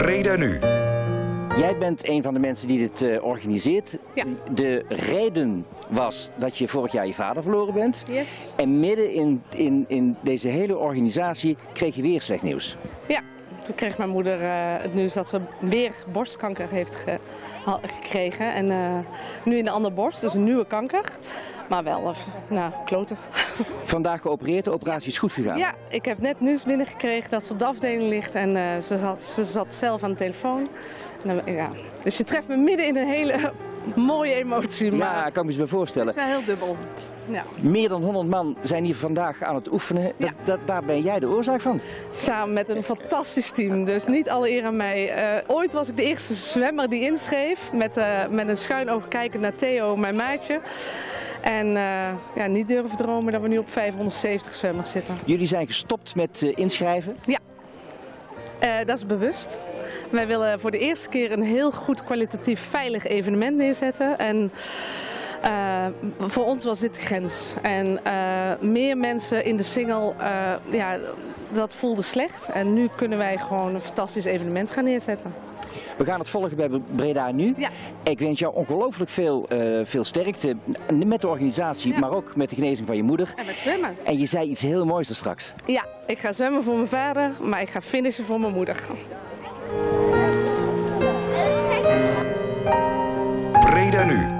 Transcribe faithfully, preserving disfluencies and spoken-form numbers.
Breda Nu. Jij bent een van de mensen die dit uh, organiseert. Ja. De reden was dat je vorig jaar je vader verloren bent. Yes. En midden in, in, in deze hele organisatie kreeg je weer slecht nieuws. Ja, toen kreeg mijn moeder uh, het nieuws dat ze weer borstkanker heeft ge gekregen. En uh, nu in de andere borst, dus een nieuwe kanker. Maar wel, uh, nou, kloten. Vandaag geopereerd, de operatie is goed gegaan. Ja, ik heb net nieuws binnengekregen dat ze op de afdeling ligt en uh, ze, zat, ze zat zelf aan de telefoon. En, uh, ja. Dus je treft me midden in een hele mooie emotie. Maar ja, ik kan me eens bij voorstellen. Het is heel dubbel. Ja. Meer dan honderd man zijn hier vandaag aan het oefenen. Dat, Ja. dat, daar ben jij de oorzaak van. Samen met een fantastisch team, dus niet alle eer aan mij. Uh, ooit was ik de eerste zwemmer die inschreef, met, uh, met een schuin oog kijken naar Theo, mijn maatje. En uh, ja, niet durven dromen dat we nu op vijfhonderdzeventig zwemmers zitten. Jullie zijn gestopt met uh, inschrijven? Ja, uh, dat is bewust. Wij willen voor de eerste keer een heel goed kwalitatief veilig evenement neerzetten. En Uh, voor ons was dit de grens. En uh, meer mensen in de single, uh, ja, dat voelde slecht. En nu kunnen wij gewoon een fantastisch evenement gaan neerzetten. We gaan het volgen bij Breda Nu. Ja. Ik wens jou ongelooflijk veel, uh, veel sterkte met de organisatie, ja. maar ook met de genezing van je moeder. En met zwemmen. En je zei iets heel moois er straks. Ja, ik ga zwemmen voor mijn vader, maar ik ga finishen voor mijn moeder. Breda Nu.